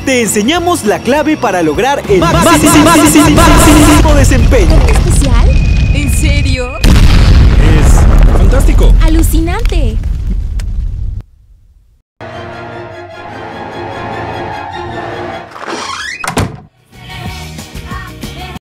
te enseñamos la clave para lograr el máximo desempeño. Especial.